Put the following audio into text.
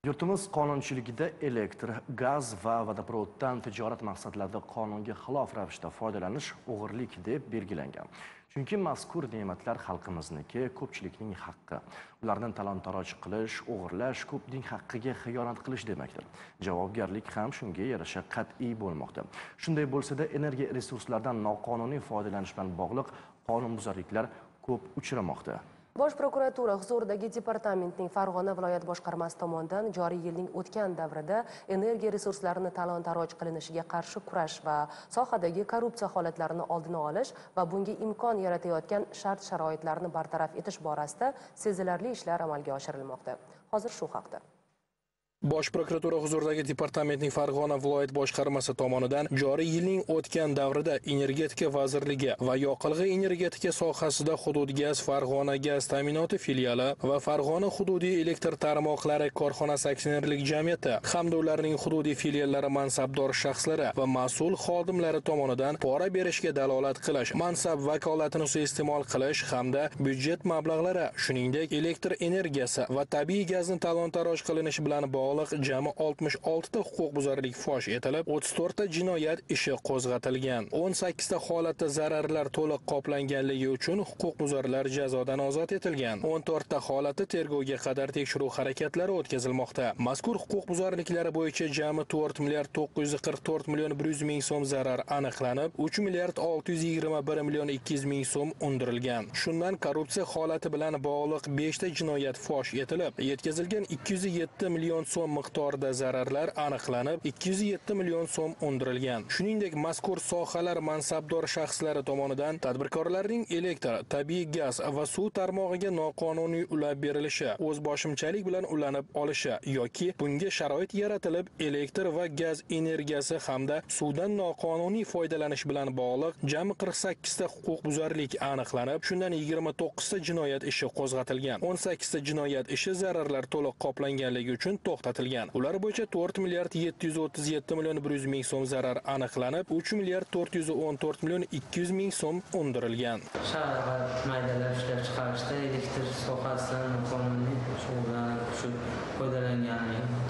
Yurtimiz qonunchiligida elektr, gaz va vodoprovoddan tijorat maqsadlarida qonunga xilof ravishda foydalanish o'g'irlik deb belgilangan. Chunki mazkur ne'matlar xalqimizniki, ko'pchilikning haqqi. Ulardan talon-taroj qilish, o'g'irlash ko'pning haqqiga xiyonat qilish demakdir. Javobgarlik ham shunga yarasha qat'iy bo'lmoqda. Shunday bo'lsa-da, energiya resurslaridan noqonuniy foydalanish bilan bog'liq qonunbuzarliklar ko'p uchramoqda. Bosh prokuratura huzuridagi departamentning Farg'ona viloyat boshqarmasi tomonidan joriy yilning o'tgan davrida energiya resurslarini talon-taroj qilinishiga qarshi kurash va sohadagi korrupsiya holatlarini oldini olish va bunga imkon yaratayotgan shart-sharoitlarni bartaraf etish borasida sezilarli ishlar amalga oshirilmoqda. Hozir shu haqda. Bosh prokuratura huzuridagi departamentning Farg'ona viloyat boshqarmasi tomonidan joriy yilning o'tgan davrida Energetika vazirligi va yoqilg'i energetika sohasida Hudud gaz Farg'ona gaz ta'minoti filiali va Farg'ona hududiy elektr tarmoqlari korxonasi aksionerlik jamiyati hamda ularning hududiy filiallari mansabdor shaxslari va mas'ul xodimlari tomonidan pora berishga dalolat qilish, mansab vakolatini suiiste'mol qilish hamda byudjet mablag'lari, shuningdek elektr energiyasi va tabiiy gazni talon-taroj qilinishi bilan jami 66 ta huquqbuzarlik fosh etilib, 34 ta jinoyat ishi qo'zg'atilgan. 18 ta holatda zararlar to'liq qoplanganligi uchun huquqbuzarlar jazodan ozod etilgan. 14 ta holatda tergovga qadar tekshiruv harakatlari o'tkazilmoqda. Mazkur huquqbuzarliklar bo'yicha jami 4 milliard 944 million 100 ming so'm zarar aniqlanib, 3 milliard 621 million 200 ming so'm undirilgan. Shundan korrupsiya holati bilan bog'liq 5 ta jinoyat fosh etilib, yetkazilgan 207 million so'm miqdorida zararlar aniqlanib, 207 million so'm undirilgan. Shuningdek, mazkur sohalar mansabdor shaxslari tomonidan tadbirkorlarning elektr, tabiiy gaz va suv tarmog'iga noqonuniy ulab berilishi, o'zboshimchalik bilan ulanib olishi yoki bunga sharoit yaratilib, elektr va gaz energiyasi hamda suvdan noqonuniy foydalanish bilan bog'liq jami 48 ta huquqbuzarlik aniqlanib, shundan 29 ta jinoyat ishi qo'zg'atilgan. 18 ta jinoyat ishi zararlar to'liq qoplanganligi uchun to'xtatilgan. Ular bo'yicha 4 milliard 737 million 100 ming so'm zarar aniqlanib, 3 milliard 414 million 200 ming so'm undirilgan. Shahar va maydalar ishlab chiqarishda elektr sohasidan noqonuniy shug'ullanib foydalanganlik